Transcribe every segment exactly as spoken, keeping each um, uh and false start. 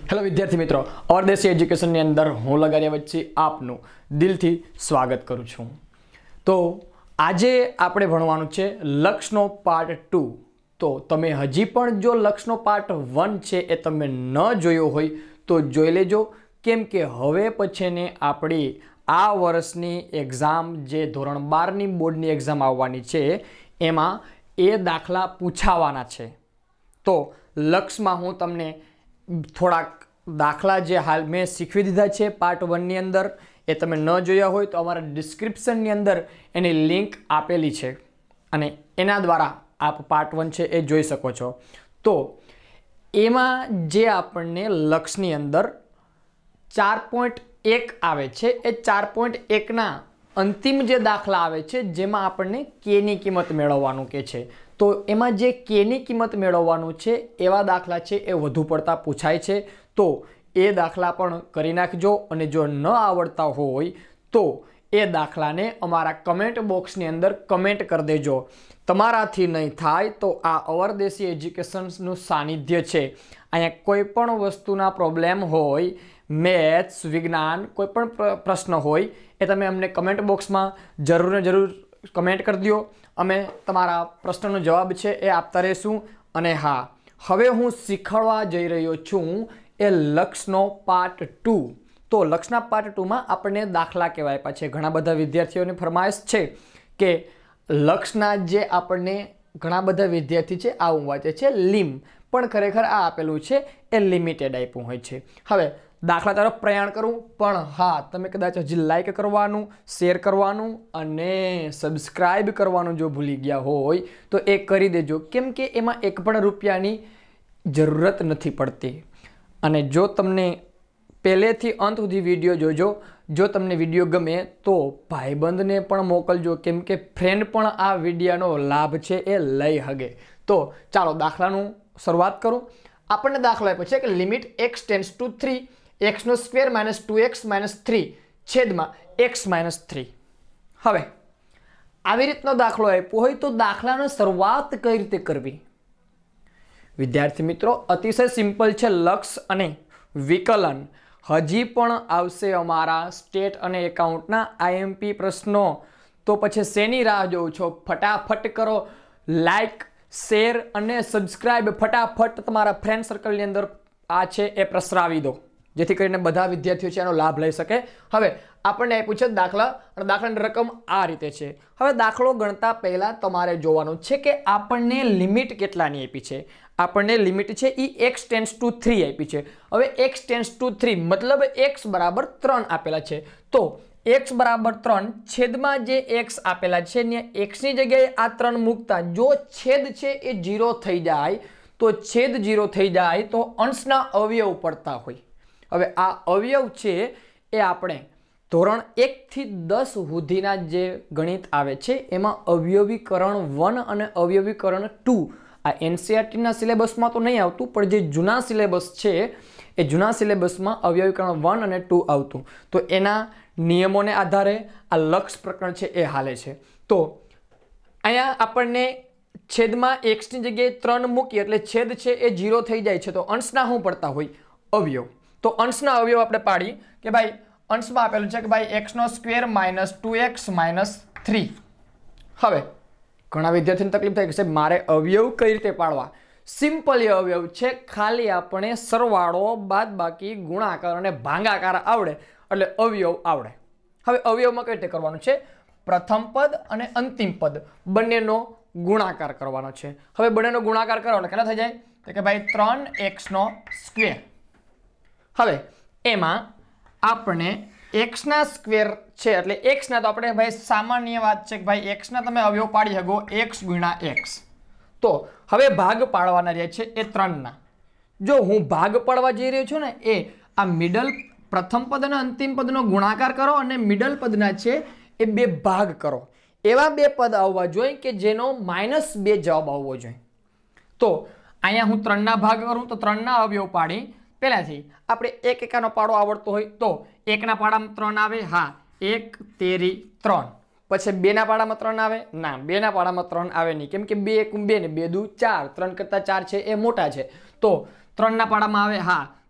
Hello વિદ્યાર્થી મિત્રો, ઓર દેસી એજ્યુકેશનની અંદર હું લગારિયા વચ્ચે આપનું દિલથી સ્વાગત કરું છું। તો આજે આપણે ભણવાનું છે લક્ષનો પાર્ટ ટુ। તો તમે હજી પણ જો લક્ષનો પાર્ટ વન છે એ તમે ન જોયો હોય તો જોઈ લેજો, કેમ કે હવે પછીને આપણી આ વર્ષની એક્ઝામ જે ધોરણ બારની બોર્ડની એક્ઝામ આવવાની છે એમાં એ દાખલા પૂછાવાના છે। તો લક્ષમાં હું તમને થોડાક દાખલા જે હાલ મેં શીખવી દીધા છે પાર્ટ વનની અંદર, એ તમે ન જોયા હોય તો અમારા ડિસ્ક્રિપ્શનની અંદર એની લિંક આપેલી છે અને એના દ્વારા આપ પાર્ટ વન છે એ જોઈ શકો છો। તો એમાં જે આપણને લક્ષની અંદર ચાર પોઈન્ટ એક આવે છે એ ચાર પોઈન્ટ એકના અંતિમ જે દાખલા આવે છે જેમાં આપણને કેની કિંમત મેળવવાનું કે છે, તો એમાં જે કેની કિંમત મેળવવાનું છે એવા દાખલા છે એ વધુ પડતા પૂછાય છે। તો એ દાખલા પણ કરી નાખજો અને જો ન આવડતા હોય તો એ દાખલાને અમારા કમેન્ટ બોક્સની અંદર કમેન્ટ કરી દેજો। તમારાથી નહીં થાય તો આ અવર દેસી એજ્યુકેશનનું સાનિધ્ય છે, અહીંયા કોઈ પણ વસ્તુના પ્રોબ્લેમ હોય, મેથ્સ, વિજ્ઞાન, કોઈ પણ પ્રશ્ન હોય એ તમે અમને કમેન્ટ બોક્સમાં જરૂર ને જરૂર કમેન્ટ કરી દો, અમે તમારા પ્રશ્નનો જવાબ છે એ આપતા રહીશું। અને હા, હવે હું શીખવાડવા જઈ રહ્યો છું એ લક્ષનો પાર્ટ ટુ। તો લક્ષના પાર્ટ ટુમાં આપણને દાખલા કહેવાય પાછે ઘણા બધા વિદ્યાર્થીઓની ફરમાઈશ છે કે લક્ષના જે આપણને ઘણા બધા વિદ્યાર્થી છે આવું વાંચે છે લીમ, પણ ખરેખર આ આપેલું છે એ લિમિટેડ આપ્યું હોય છે। હવે દાખલા તરફ પ્રયાણ કરું, પણ હા તમે કદાચ હજી લાઈક કરવાનું, શેર કરવાનું અને સબસ્ક્રાઈબ કરવાનું જો ભૂલી ગયા હોય તો એ કરી દેજો, કેમ કે એમાં એક પણ રૂપિયાની જરૂરત નથી પડતી। અને જો તમને પહેલેથી અંત સુધી વિડીયો જોજો, જો તમને વિડીયો ગમે તો ભાઈબંધને પણ મોકલજો, કેમ કે ફ્રેન્ડ પણ આ વિડીયોનો લાભ છે એ લઈ શકે। તો ચાલો દાખલાનું શરૂઆત કરું। આપણને દાખલો આપ્યો છે કે limit x tends to three એક્સનો square minus two x minus three છેદમાં એક્સ માઇનસ થ્રી। હવે આવી રીતનો દાખલો આપ્યો હોય તો દાખલાની શરૂઆત કઈ રીતે કરવી? વિદ્યાર્થી મિત્રો, અતિશય સિમ્પલ છે લક્ષ અને વિકલન। હજી પણ આવશે અમારા સ્ટેટ અને એકાઉન્ટના આઈએમપી પ્રશ્નો, તો પછી શેની રાહ જોઉં છો? ફટાફટ કરો લાઈક, શેર અને સબસ્ક્રાઈબ, ફટાફટ તમારા ફ્રેન્ડ સર્કલની અંદર આ છે એ પ્રસરાવી દો, જેથી કરીને બધા વિદ્યાર્થીઓ છે એનો લાભ લઈ શકે। હવે આપણને આપ્યું છે દાખલા અને દાખલાની રકમ આ રીતે છે। હવે દાખલો ગણતા પહેલાં તમારે જોવાનું છે કે આપણને લિમિટ કેટલાની આપી છે। આપણને લિમિટ છે એ એક્સ ટેન્સ ટુ થ્રી આપી છે। હવે એક્સ ટેન્સ ટુ થ્રી મતલબ એક્સ બરાબર ત્રણ આપેલા છે, તો એક્સ બરાબર ત્રણ છેદમાં જે એક્સ આપેલા છે ને એક્સની જગ્યાએ આ ત્રણ મૂકતા જો છેદ છે એ જીરો થઈ જાય, તો છેદ જીરો થઈ જાય તો અંશના અવયવ પડતા હોય। હવે આ અવયવ છે એ આપણે ધોરણ એકથી દસ સુધીના જે ગણિત આવે છે એમાં અવયવીકરણ વન અને અવયવીકરણ ટુ, આ એનસીઈઆરટીના સિલેબસમાં તો નહીં આવતું, પણ જે જૂના સિલેબસ છે એ જૂના સિલેબસમાં અવયવીકરણ વન અને ટુ આવતું, તો એના નિયમોને આધારે આ લક્ષ પ્રકરણ છે એ હાલે છે। તો અહીંયા આપણને છેદમાં એક્સની જગ્યાએ ત્રણ મૂકી એટલે છેદ છે એ જીરો થઈ જાય છે, તો અંશના શું પડતા હોય? અવયવ। તો અંશના અવયવ આપણે પાડી કે ભાઈ અંશમાં આપેલું છે કે ભાઈ એક્સનો square minus two x minus three. હવે ઘણા વિદ્યાર્થીને તકલીફ થાય કે સાહેબ મારે અવયવ કઈ રીતે પાડવા? સિમ્પલ અવયવ છે, ખાલી આપણે સરવાળો, બાદબાકી, ગુણાકાર અને ભાગાકાર આવડે એટલે અવયવ આવડે। હવે અવયવમાં કઈ રીતે કરવાનું છે? પ્રથમ પદ અને અંતિમ પદ બંનેનો ગુણાકાર કરવાનો છે। હવે બંનેનો ગુણાકાર કરો એટલે કેટલા થઈ જાય? તો કે ભાઈ ત્રણ એક્સનો સ્ક્વેર। હવે એમાં આપણે એક્સના સ્ક્વેર છે એટલે એક્સના તો આપણે ભાઈ સામાન્ય વાત છે કે ભાઈ એક્સના તમે અવયવ પાડી શકો એક્સ ગુણ્યા એક્સ। તો હવે ભાગ પાડવાના રહે છે એ ત્રણના। જો હું ભાગ પાડવા જઈ રહ્યો છું ને એ આ મિડલ પ્રથમ પદ અને અંતિમ પદનો ગુણાકાર કરો અને મિડલ પદના છે એ બે ભાગ કરો, એવા બે પદ આવવા જોઈએ કે જેનો માઇનસ બે જવાબ આવવો જોઈએ। તો અહીંયા હું ત્રણના ભાગ કરું તો ત્રણના અવયવ પાડી પહેલાથી આપણે એક એકાનો પાડો આવડતો હોય તો એકના પાડામાં ત્રણ આવે, હા એક તેરી ત્રણ, પછી બેના પાડામાં ત્રણ આવે, ના બેના પાડામાં ત્રણ આવે નહીં, કેમ કે બે એક બે ને બે દુ ચાર, ત્રણ કરતાં ચાર છે એ મોટા છે, તો ત્રણના પાડામાં આવે, હા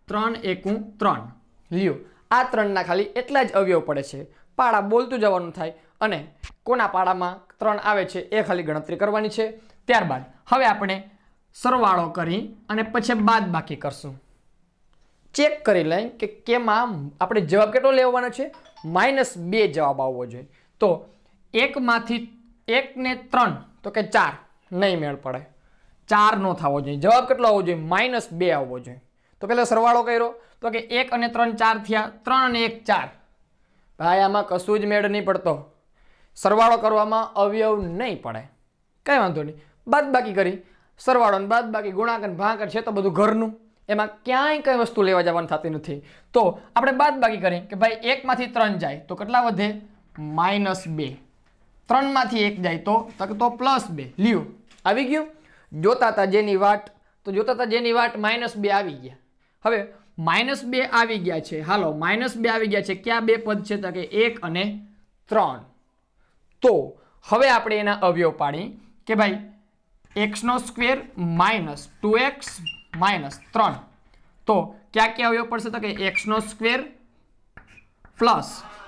ત્રણ એકું ત્રણ લ્યો આ ત્રણના ખાલી એટલા જ અવયવ પડે છે પાડા બોલતું જવાનું થાય અને કોના પાડામાં ત્રણ આવે છે એ ખાલી ગણતરી કરવાની છે ત્યારબાદ હવે આપણે સરવાળો કરી અને પછી બાદ બાકી કરશું ચેક કરી લઈએ કે કેમાં આપણે જવાબ કેટલો લેવાનો છે માઇનસ બે જવાબ આવવો જોઈએ તો એકમાંથી એક ને ત્રણ તો કે ચાર નહીં મેળ પડે ચાર નો થવો જોઈએ જવાબ કેટલો આવવો જોઈએ માઇનસ બે આવવો જોઈએ તો પહેલા સરવાળો કર્યો તો કે એક અને ત્રણ ચાર થયા ત્રણ અને એક ચાર ભાઈ આમાં કશું જ મેળ નહીં પડતો સરવાળો કરવામાં અવયવ નહીં પડે કઈ વાંધો નહીં બાદ બાકી કરી સરવાળો ને બાદ બાકી ગુણાકાર ભાગાકાર છે તો બધું ઘરનું એમાં ક્યાંય કઈ વસ્તુ લેવા જવાની થતી નથી તો આપણે બાદ બાકી કરીએ કે ભાઈ એક માંથી ત્રણ જાય તો કેટલા વધે માઇનસ બે ત્રણ માંથી એક જાય તો તો પ્લસ બે લ્યો આવી ગયું જોતા હતા જેની વાટ તો જોતા હતા જેની વાટ માઇનસ બે આવી ગયા હવે માઇનસ બે આવી ગયા છે હાલો માઇનસ બે આવી ગયા છે ક્યાં બે પદ છે તો કે એક અને ત્રણ તો હવે આપણે એના અવયવ પાડી કે ભાઈ એક્સ નો square minus two x minus ત્રણ તો ક્યાં ક્યાં અવયવ પડશે તો કે એક્સ નો સ્ક્વેર પ્લસ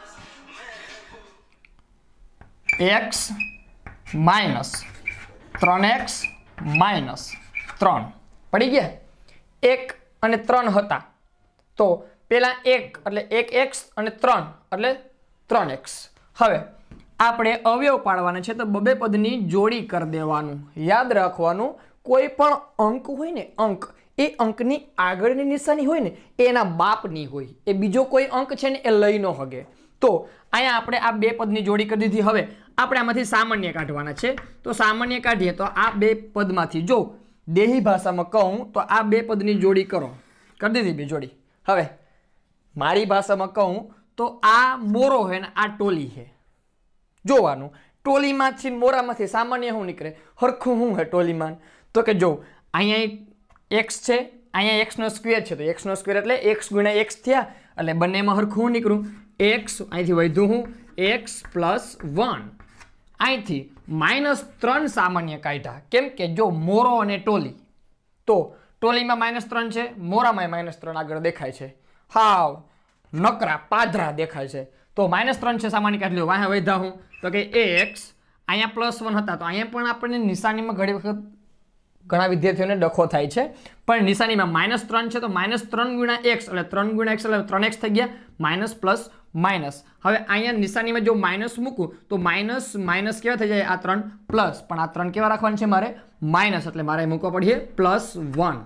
એક્સ માઇનસ ત્રણ એક્સ માઇનસ ત્રણ પડી ગયા એક અને ત્રણ હતા તો પેલા એક એટલે એક એક્સ અને ત્રણ એટલે ત્રણ એક્સ હવે આપણે અવયવ પાડવાના છે તો બબે પદની જોડી કરી દેવાનું યાદ રાખવાનું કોઈ પણ અંક હોય ને અંક એ અંકની આગળની નિશાની હોય ને એ એના બાપની હોય એ બીજો કોઈ અંક છે ને એ લઈ ન હગે તો અહીંયા આપણે આ બે પદની જોડી કરી દીધી હવે આપણે આમાંથી સામાન્ય કાઢવાના છે તો સામાન્ય કાઢીએ તો આ બે પદમાંથી જો દેહી ભાષામાં કહું તો આ બે પદની જોડી કરો કરી દીધી બે જોડી હવે મારી ભાષામાં કહું તો આ મોરો છે ને આ ટોલી છે જોવાનું ટોલીમાંથી મોરામાંથી સામાન્ય શું નીકળે હરખું શું છે ટોલીમાં તો કે જો અહીંયા એક્સ છે અહીંયા એક્સ નો સ્ક્વેર છે તો એક્સ નો સ્ક્વેર એટલે એક્સ ગુણ્યા એક્સ થયા એટલે બંનેમાં હરખું નીકળું એક્સ અહીંથી વધ્યું હું એક્સ પ્લસ વન અહીંથી માઇનસ ત્રણ સામાન્ય કાઢ્યા કેમ કે જો મોરો અને ટોલી તો ટોલીમાં માઇનસ ત્રણ છે મોરામાં માઇનસ ત્રણ આગળ દેખાય છે હાવ નકરા પાધરા દેખાય છે તો માઇનસ ત્રણ છે સામાન્ય કાઢી લો વાહ વધ્યા હું તો કે એક્સ અહીંયા પ્લસ વન હતા તો અહીંયા પણ આપણને નિશાનીમાં ઘણી વખત ઘણા વિદ્યાર્થીઓને ડખો થાય છે પણ નિશાનીમાં માઇનસ ત્રણ છે તો માઇનસ ત્રણ ગુણ્યા એક્સ એટલે ત્રણ ગુણ્યા એક્સ એટલે ત્રણ એક્સ થઈ ગયા માઇનસ પ્લસ માઇનસ હવે અહીંયા નિશાનીમાં જો માઇનસ મૂકું તો માઇનસ માઇનસ કેવા થઈ જાય આ ત્રણ પ્લસ પણ આ ત્રણ કેવા રાખવાનું છે મારે માઇનસ એટલે મારે મૂકવા પડીએ પ્લસ વન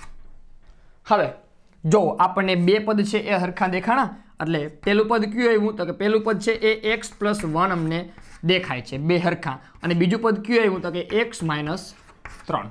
હવે જો આપણને બે પદ છે એ હરખા દેખાણા એટલે પેલું પદ કયું આવ્યું તો કે પેલું પદ છે એ એક્સ પ્લસ વન અમને દેખાય છે બે હરખા અને બીજું પદ કયું આવ્યું તો કે એક્સ માઇનસ ત્રણ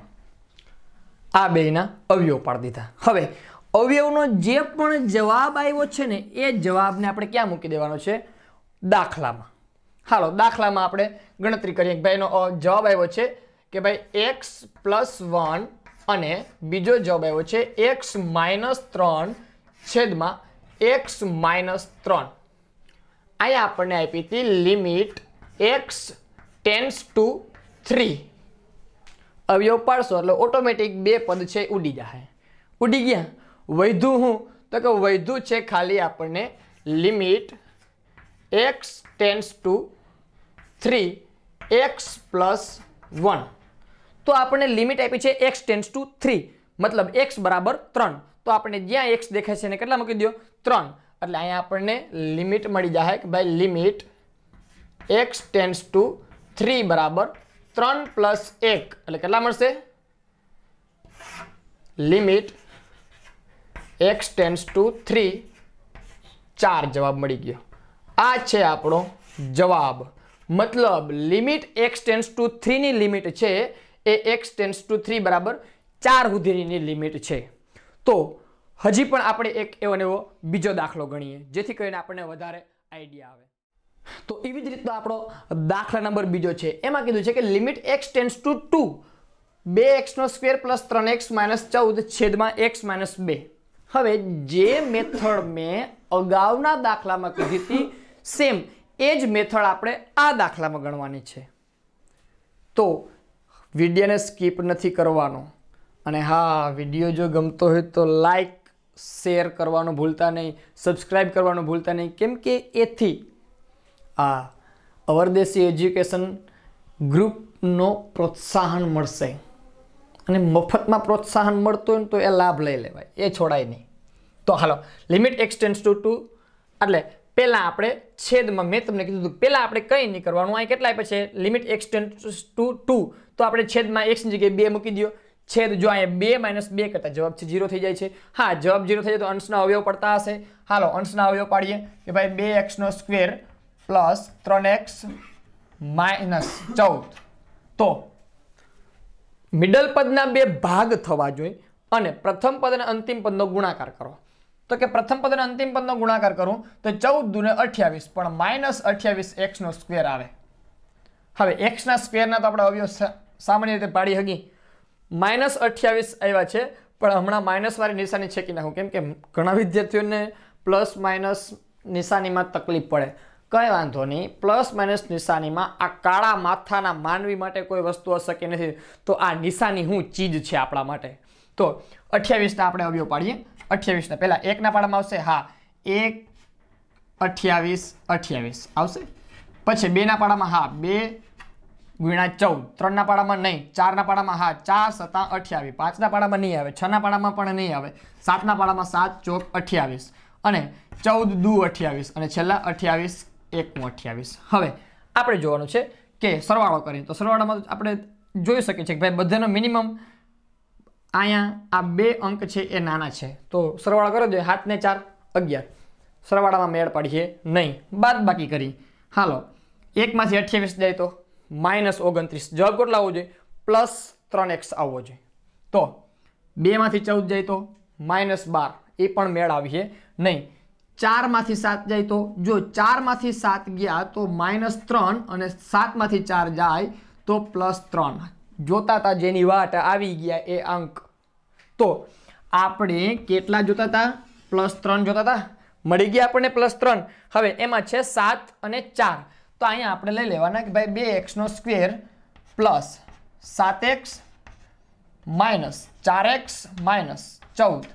આ બેના અવયવ પાડી દીધા હવે અવયવનો જે પણ જવાબ આવ્યો છે ને એ જવાબને આપણે ક્યાં મૂકી દેવાનો છે દાખલામાં હાલો દાખલામાં આપણે ગણતરી કરીએ ભાઈ એનો જવાબ આવ્યો છે કે ભાઈ એક્સ પ્લસ વન અને બીજો જવાબ આવ્યો છે એક્સ માઇનસ ત્રણ છેદમાં એક્સ માઇનસ ત્રણ અહીંયા આપણને આપી હતી limit x tends to three અવયવ પાડશો એટલે ઓટોમેટિક બે પદ છે ઉડી જાય ઉડી ગયા વૈધું હું તો કે વૈધું છે ખાલી આપણને limit x tends to three x plus one તો આપણને લિમિટ આપી છે એક્સ ટેન્સ ટુ થ્રી મતલબ એક્સ બરાબર ત્રણ તો આપણે જ્યાં એક્સ દેખાય છે એને કેટલા મૂકી દો ત્રણ એટલે અહીંયા આપણને લિમિટ મળી જાય કે ભાઈ limit x tends to three બરાબર ત્રણ પ્લસ એક એટલે કેટલા મળશે limit x tends to three ચાર જવાબ મળી ગયો આ છે આપણો જવાબ મતલબ limit x tends to three ની લિમિટ છે એ એક્સ ટેન્સ ટુ થ્રી બરાબર ચાર સુધીની લિમિટ છે તો હજી પણ આપણે એક એવો ને એવો બીજો દાખલો ગણીએ જેથી કરીને આપણને વધારે આઈડિયા આવે તો એવી જ રીતનો આપણો દાખલા નંબર બીજો છે એમાં કીધું છે કે limit x tends to two two x નો સ્ક્વેર પ્લસ ત્રણ એક્સ માઇનસ ચૌદ છેદમાં એક્સ માઇનસ બે હવે જે મેથડ મેં અગાઉના દાખલામાં કીધી હતી સેમ એ જ મેથડ આપણે આ દાખલામાં ગણવાની છે તો વિડીયોને સ્કીપ નથી કરવાનો અને હા વિડીયો જો ગમતો હોય તો લાઈક શેર કરવાનું ભૂલતા નહીં, સબસ્ક્રાઈબ કરવાનું ભૂલતા નહીં, કેમ કે એથી આ અવર દેશી એજ્યુકેશન ગ્રુપનો પ્રોત્સાહન મળશે અને મફતમાં પ્રોત્સાહન મળતું હોય ને તો એ લાભ લઈ લેવાય, એ છોડાય નહીં. તો હાલો limit x tends to two એટલે પહેલાં આપણે છેદમાં મેં તમને કીધું હતું પહેલાં આપણે કંઈ નહીં કરવાનું. અહીં કેટલા આપ્યા છે limit x tends to two તો આપણે છેદમાં એક્સની જગ્યાએ બે મૂકી દો. છેદ જો અહીંયા બે માઇનસ બે કરતા જવાબ છે ઝીરો થઈ જાય છે. હા જવાબ ઝીરો થઈ જાય તો અંશના અવયવ પડતા હશે. હાલો અંશના અવયવ પાડીએ કે ભાઈ બે એક્સનો સ્ક્વેર પ્લસ ત્રણ એક્સ માઇનસ ચૌદ. તો મિડલ પદના બે ભાગ થવા જોઈએ અને પ્રથમ પદ અને અંતિમ પદનો ગુણાકાર કરો. તો કે પ્રથમ પદ અને અંતિમ પદનો ગુણાકાર કરું તો ચૌદ દુને અઠ્યાવીસ પણ માઇનસ અઠ્યાવીસ એક્સનો સ્ક્વેર આવે. હવે એક્સના સ્ક્વેરના તો આપણે અવયવ સામાન્ય રીતે પાડી હગી. માઇનસ અઠ્યાવીસ આવ્યા છે પણ હમણાં માઇનસ વાળી નિશાની છેકી નાખું કેમ કે ઘણા વિદ્યાર્થીઓને પ્લસ માઇનસ નિશાનીમાં તકલીફ પડે. કંઈ વાંધો નહીં, પ્લસ માઇનસ નિશાનીમાં આ કાળા માથાના માનવી માટે કોઈ વસ્તુ અશક્ય નથી. તો આ નિશાની શું ચીજ છે આપણા માટે. તો અઠ્યાવીસના આપણે અવયવ પાડીએ. અઠ્યાવીસના પહેલાં એકના પાડામાં આવશે હા એક અઠ્યાવીસ અઠ્યાવીસ આવશે. પછી બેના પાડામાં હા બે ગુણ્યા ચૌદ. ત્રણના પાડામાં નહીં. ચારના પાડામાં હા ચાર સત્તા અઠ્યાવીસ. પાંચના પાડામાં નહીં આવે. છના પાડામાં પણ નહીં આવે. સાતના પાડામાં સાત ચોક અઠ્યાવીસ અને ચૌદ દુ અઠ્યાવીસ અને છેલ્લા અઠ્યાવીસ એકમું અઠ્યાવીસ. હવે આપણે જોવાનું છે કે સરવાળો કરીએ તો સરવાળામાં આપણે જોઈ શકીએ છીએ કે ભાઈ બધાનો મિનિમમ અહીંયા આ બે અંક છે એ નાના છે તો સરવાળો કરો જોઈએ. સાત ને ચાર અગિયાર. સરવાળામાં મેળ પાડીએ નહીં, બાદ બાકી કરી. હાલો એકમાંથી અઠ્યાવીસ જાય તો માઇનસ ઓગણત્રીસ. જવાબ કેટલો આવવો જોઈએ? પ્લસ ત્રણ એક્સ આવવો જોઈએ. તો બેમાંથી ચૌદ જાય તો માઇનસ બાર, એ પણ મેળ આવીએ નહીં. ચારમાંથી સાત જાય તો જો ચારમાંથી સાત ગયા તો માઇનસ ત્રણ અને સાતમાંથી ચાર જાય તો પ્લસ ત્રણ. જોતા હતા જેની વાટ આવી ગયા એ અંક. તો આપણે કેટલા જોતા હતા? પ્લસ ત્રણ જોતા હતા. મળી ગયા આપણને પ્લસ ત્રણ. હવે એમાં છે સાત અને ચાર તો અહીંયા આપણે લઈ લેવાના કે ભાઈ બે એક્સનો સ્ક્વેર પ્લસ સાત એક્સ માઇનસ ચાર એક્સ માઇનસ ચૌદ.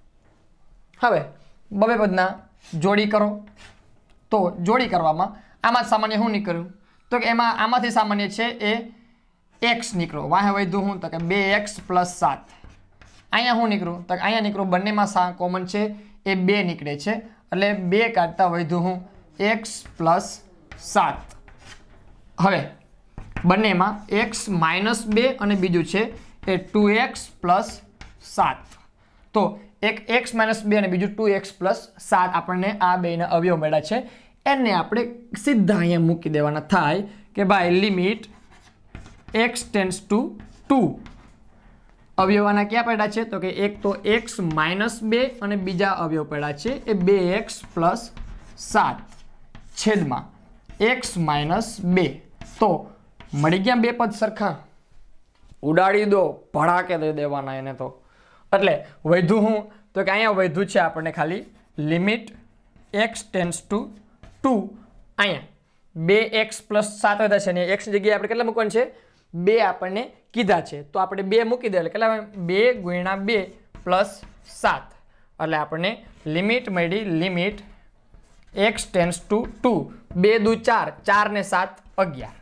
હવે બબે પદના જોડી કરો. તો જોડી કરવામાં આમાં સામાન્ય શું નીકળ્યું તો કે એમાં આમાંથી સામાન્ય છે એ એક્સ નીકળો. વાહે વધ્યું હું તો કે બે એક્સ પ્લસ સાત. અહીંયા શું નીકળ્યું તો કે અહીંયા નીકળું બંનેમાં સા કોમન છે એ બે નીકળે છે એટલે બે કાઢતા વધ્યું હું એક્સ પ્લસ સાત. હવે બંનેમાં એક્સ માઇનસ બે અને બીજું છે એ ટુ એક્સ પ્લસ સાત. તો એક એક્સ માઇનસ બે અને બીજું ટુ એક્સ પ્લસ સાત આપણને આ બેના અવયવ મળ્યા છે. એને આપણે સીધા અહીંયા મૂકી દેવાના થાય કે ભાઈ limit x tends to two. અવયવાના ક્યાં પડ્યા છે તો કે એક તો એક્સ માઇનસ બે અને બીજા અવયવ પડ્યા છે એ બે એક્સ પ્લસ સાત છેદમાં એક્સ માઇનસ બે. તો મળી ગયા બે પદ સરખા. ઉડાડી દો, ભડાકે દઈ દેવાના એને. તો એટલે વધ્યું હું તો કે અહીંયા વધ્યું છે આપણને ખાલી limit x tends to two. અહીંયા બે એક્સ પ્લસ સાત વધ્યા છે ને એક્સની જગ્યાએ આપણે કેટલા મૂકવાનું છે? બે આપણને કીધા છે તો આપણે બે મૂકી દે એટલે કેટલા? બે ગુણ્યા બે પ્લસ સાત એટલે આપણને લિમિટ મળી limit x tends to two. બે દુ ચાર, ચાર ને સાત અગિયાર.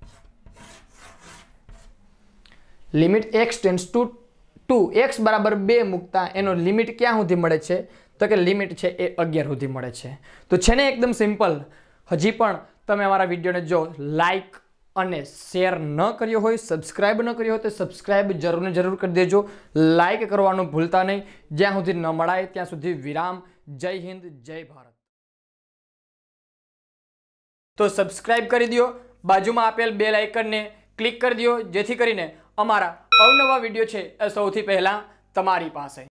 Limit x tends to two. X બરાબર બે મૂકતા એનો લિમિટ ક્યાં સુધી મળે છે તો કે લિમિટ છે એ અગિયાર સુધી મળે છે. તો છે ને એકદમ સિમ્પલ. હજી પણ તમે અમારા વિડીયોને જો લાઈક અને શેર ન કર્યો હોય, સબસ્ક્રાઈબ ન કર્યો હોય તો સબસ્ક્રાઈબ જરૂર ને જરૂર કરી દેજો. લાઈક કરવાનું ભૂલતા નહીં. જ્યાં સુધી ન મળાય ત્યાં સુધી વિરામ. જય હિન્દ, જય ભારત. તો સબસ્ક્રાઈબ કરી દો. બાજુમાં આપેલ બેલ આઇકનને ક્લિક કરી દો જેથી કરીને અમારા અવનવા વિડીયો છે એ સૌથી પહેલા તમારી પાસે.